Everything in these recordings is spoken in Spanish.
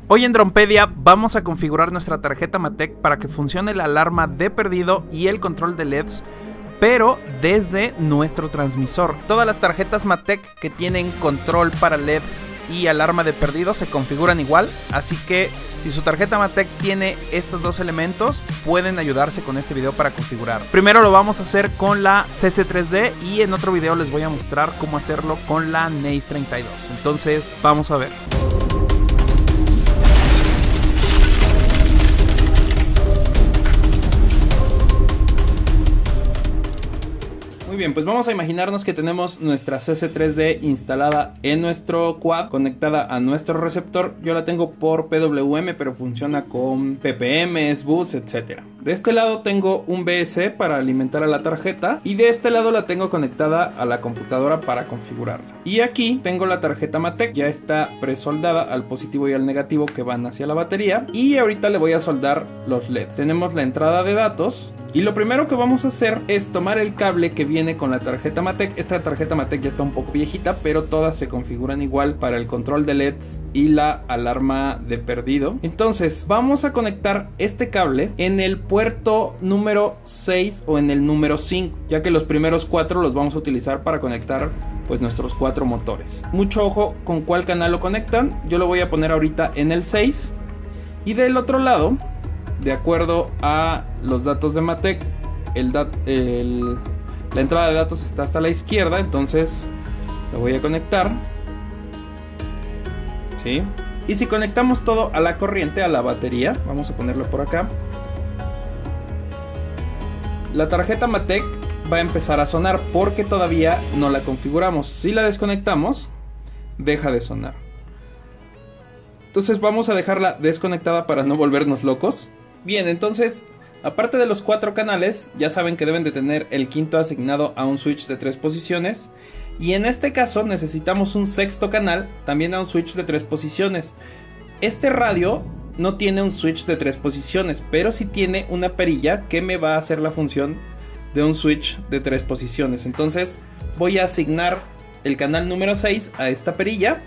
Hoy en Dronepedia vamos a configurar nuestra tarjeta Matek para que funcione la alarma de perdido y el control de LEDs, pero desde nuestro transmisor. Todas las tarjetas Matek que tienen control para LEDs y alarma de perdido se configuran igual, así que si su tarjeta Matek tiene estos dos elementos, pueden ayudarse con este video para configurar. Primero lo vamos a hacer con la CC3D y en otro video les voy a mostrar cómo hacerlo con la Neis 32. Entonces vamos a ver. Muy bien, pues vamos a imaginarnos que tenemos nuestra CC3D instalada en nuestro quad, conectada a nuestro receptor. Yo la tengo por PWM, pero funciona con PPM, SBus, etc. De este lado tengo un BS para alimentar a la tarjeta y de este lado la tengo conectada a la computadora para configurarla. Y aquí tengo la tarjeta Matek, ya está presoldada al positivo y al negativo que van hacia la batería. Y ahorita le voy a soldar los LEDs. Tenemos la entrada de datos. Y lo primero que vamos a hacer es tomar el cable que viene con la tarjeta Matek. Esta tarjeta Matek ya está un poco viejita, pero todas se configuran igual para el control de LEDs y la alarma de perdido. Entonces vamos a conectar este cable en el puerto número 6 o en el número 5, ya que los primeros 4 los vamos a utilizar para conectar pues nuestros 4 motores. Mucho ojo con cuál canal lo conectan. Yo lo voy a poner ahorita en el 6 y del otro lado, de acuerdo a los datos de Matek, la entrada de datos está hasta la izquierda, entonces lo voy a conectar. ¿Sí? Y si conectamos todo a la corriente, a la batería, vamos a ponerlo por acá, la tarjeta Matek va a empezar a sonar porque todavía no la configuramos. Si la desconectamos, deja de sonar. Entonces vamos a dejarla desconectada para no volvernos locos. Bien, entonces, aparte de los 4 canales, ya saben que deben de tener el quinto asignado a un switch de 3 posiciones. Y en este caso necesitamos un sexto canal, también a un switch de 3 posiciones. Este radio no tiene un switch de 3 posiciones, pero sí tiene una perilla que me va a hacer la función de un switch de 3 posiciones. Entonces voy a asignar el canal número 6 a esta perilla.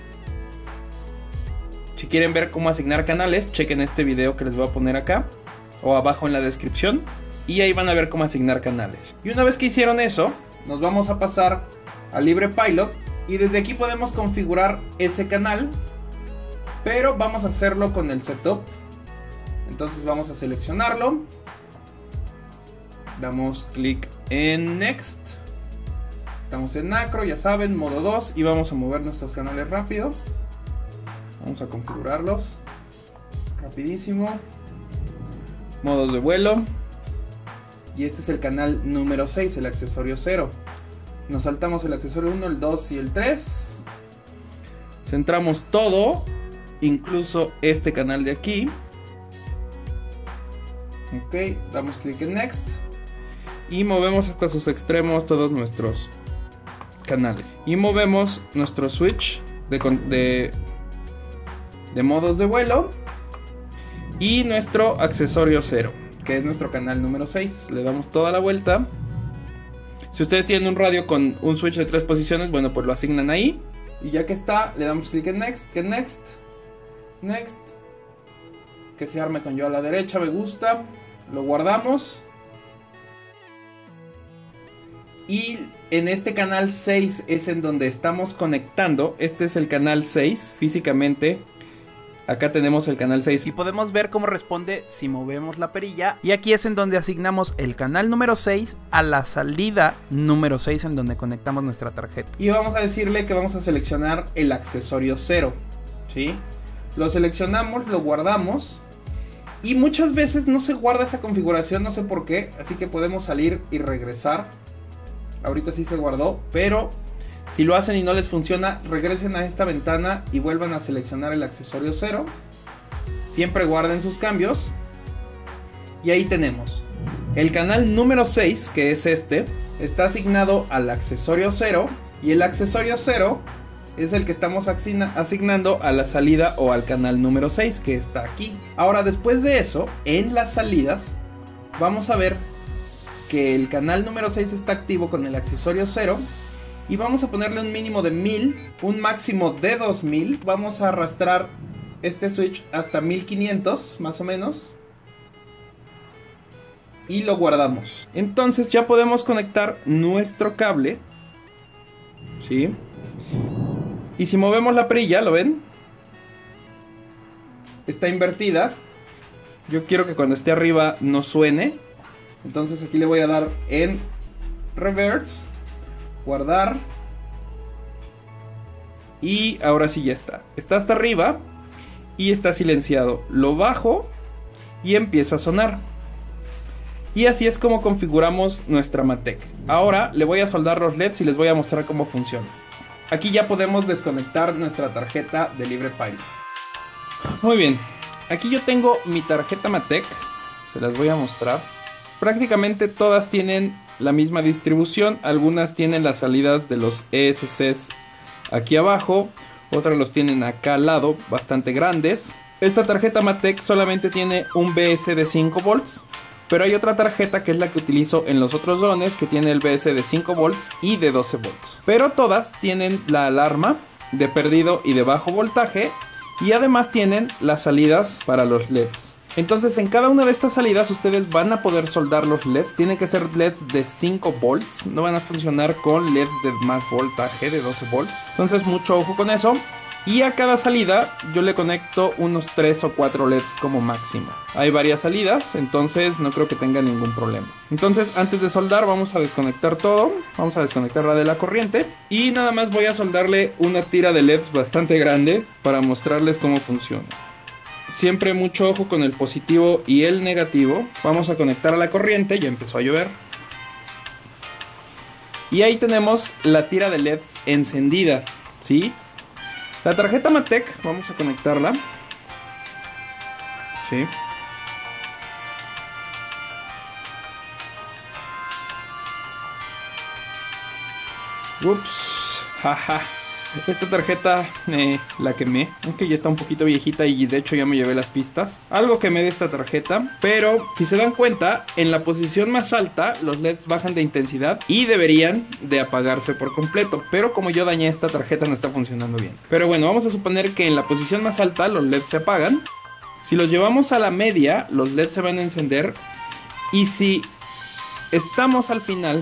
Si quieren ver cómo asignar canales, chequen este video que les voy a poner acá o abajo en la descripción, y ahí van a ver cómo asignar canales. Y una vez que hicieron eso, nos vamos a pasar a LibrePilot y desde aquí podemos configurar ese canal, pero vamos a hacerlo con el setup. Entonces vamos a seleccionarlo, damos clic en Next, estamos en Acro, ya saben, modo 2, y vamos a mover nuestros canales rápido. Vamos a configurarlos rapidísimo. Modos de vuelo. Y este es el canal número 6, el accesorio 0. Nos saltamos el accesorio 1, el 2 y el 3. Centramos todo, incluso este canal de aquí. Ok, damos clic en Next. Y movemos hasta sus extremos todos nuestros canales. Y movemos nuestro switch de modos de vuelo. Y nuestro accesorio 0, que es nuestro canal número 6. Le damos toda la vuelta. Si ustedes tienen un radio con un switch de 3 posiciones, bueno, pues lo asignan ahí. Y ya que está, le damos clic en Next, Next. Que se arme con yo a la derecha, me gusta. Lo guardamos. Y en este canal 6 es en donde estamos conectando. Este es el canal 6 físicamente. Acá tenemos el canal 6 y podemos ver cómo responde si movemos la perilla. Y aquí es en donde asignamos el canal número 6 a la salida número 6 en donde conectamos nuestra tarjeta. Y vamos a decirle que vamos a seleccionar el accesorio 0, ¿sí? Lo seleccionamos, lo guardamos. Y muchas veces no se guarda esa configuración, no sé por qué. Así que podemos salir y regresar. Ahorita sí se guardó, pero si lo hacen y no les funciona, regresen a esta ventana y vuelvan a seleccionar el accesorio 0. Siempre guarden sus cambios. Y ahí tenemos el canal número 6, que es este, está asignado al accesorio 0. Y el accesorio 0 es el que estamos asignando a la salida o al canal número 6, que está aquí. Ahora, después de eso, en las salidas, vamos a ver que el canal número 6 está activo con el accesorio 0. Y vamos a ponerle un mínimo de 1000, un máximo de 2000. Vamos a arrastrar este switch hasta 1500 más o menos. Y lo guardamos. Entonces ya podemos conectar nuestro cable. ¿Sí? Y si movemos la perilla, ¿lo ven? Está invertida. Yo quiero que cuando esté arriba no suene. Entonces aquí le voy a dar en reverse, guardar. Y ahora sí ya está. Está hasta arriba y está silenciado. Lo bajo y empieza a sonar. Y así es como configuramos nuestra Matek. Ahora le voy a soldar los LEDs y les voy a mostrar cómo funciona. Aquí ya podemos desconectar nuestra tarjeta de LibrePilot. Muy bien, aquí yo tengo mi tarjeta Matek. Se las voy a mostrar. Prácticamente todas tienen la misma distribución. Algunas tienen las salidas de los ESCs aquí abajo. Otras los tienen acá al lado, bastante grandes. Esta tarjeta Matek solamente tiene un BS de 5 volts. Pero hay otra tarjeta que es la que utilizo en los otros drones, que tiene el BS de 5 volts y de 12 volts. Pero todas tienen la alarma de perdido y de bajo voltaje. Y además tienen las salidas para los LEDs. Entonces en cada una de estas salidas ustedes van a poder soldar los LEDs. Tienen que ser LEDs de 5 volts. No van a funcionar con LEDs de más voltaje, de 12 volts. Entonces mucho ojo con eso. Y a cada salida yo le conecto unos 3 o 4 LEDs como máximo. Hay varias salidas, entonces no creo que tenga ningún problema. Entonces antes de soldar vamos a desconectar todo. Vamos a desconectarla de la corriente. Y nada más voy a soldarle una tira de LEDs bastante grande para mostrarles cómo funciona. Siempre mucho ojo con el positivo y el negativo. Vamos a conectar a la corriente, ya empezó a llover. Y ahí tenemos la tira de LEDs encendida, ¿sí? La tarjeta Matek, vamos a conectarla. Sí. Ups, jaja. Esta tarjeta la quemé, aunque ya está un poquito viejita y de hecho ya me llevé las pistas. Algo quemé de esta tarjeta, pero si se dan cuenta, en la posición más alta los LEDs bajan de intensidad y deberían de apagarse por completo. Pero como yo dañé esta tarjeta no está funcionando bien. Pero bueno, vamos a suponer que en la posición más alta los LEDs se apagan. Si los llevamos a la media, los LEDs se van a encender. Y si estamos al final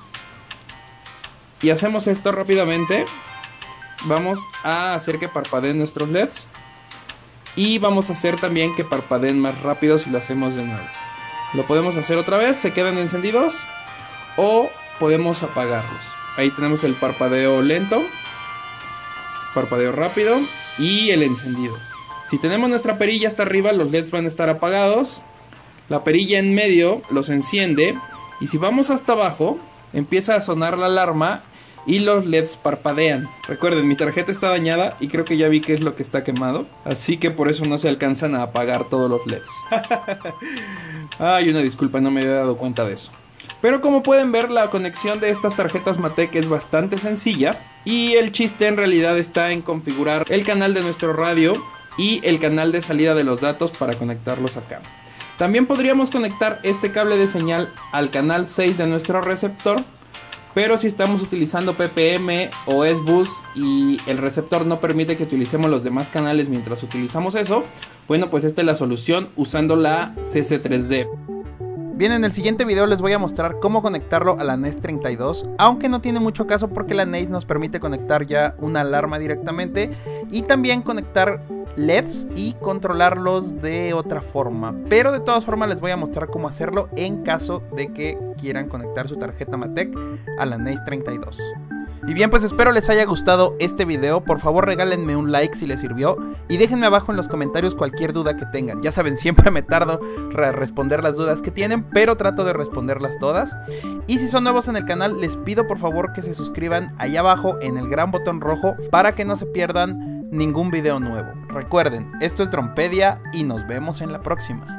y hacemos esto rápidamente, vamos a hacer que parpadeen nuestros LEDs. Y vamos a hacer también que parpadeen más rápido si lo hacemos de nuevo. Lo podemos hacer otra vez, se quedan encendidos. O podemos apagarlos. Ahí tenemos el parpadeo lento, parpadeo rápido y el encendido. Si tenemos nuestra perilla hasta arriba, los LEDs van a estar apagados. La perilla en medio los enciende. Y si vamos hasta abajo, empieza a sonar la alarma y los LEDs parpadean. Recuerden, mi tarjeta está dañada y creo que ya vi qué es lo que está quemado. Así que por eso no se alcanzan a apagar todos los LEDs. Ay, una disculpa, no me había dado cuenta de eso. Pero como pueden ver, la conexión de estas tarjetas Matek es bastante sencilla. Y el chiste en realidad está en configurar el canal de nuestro radio y el canal de salida de los datos para conectarlos acá. También podríamos conectar este cable de señal al canal 6 de nuestro receptor. Pero si estamos utilizando PPM o S-Bus y el receptor no permite que utilicemos los demás canales mientras utilizamos eso, bueno, pues esta es la solución usando la CC3D. Bien, en el siguiente video les voy a mostrar cómo conectarlo a la NES 32, aunque no tiene mucho caso porque la NES nos permite conectar ya una alarma directamente y también conectar LEDs y controlarlos de otra forma. Pero de todas formas les voy a mostrar cómo hacerlo en caso de que quieran conectar su tarjeta Matek a la NES 32. Y bien, pues espero les haya gustado este video. Por favor regálenme un like si les sirvió y déjenme abajo en los comentarios cualquier duda que tengan. Ya saben, siempre me tardo a responder las dudas que tienen, pero trato de responderlas todas. Y si son nuevos en el canal, les pido por favor que se suscriban ahí abajo en el gran botón rojo para que no se pierdan ningún video nuevo. Recuerden, esto es Dronepedia y nos vemos en la próxima.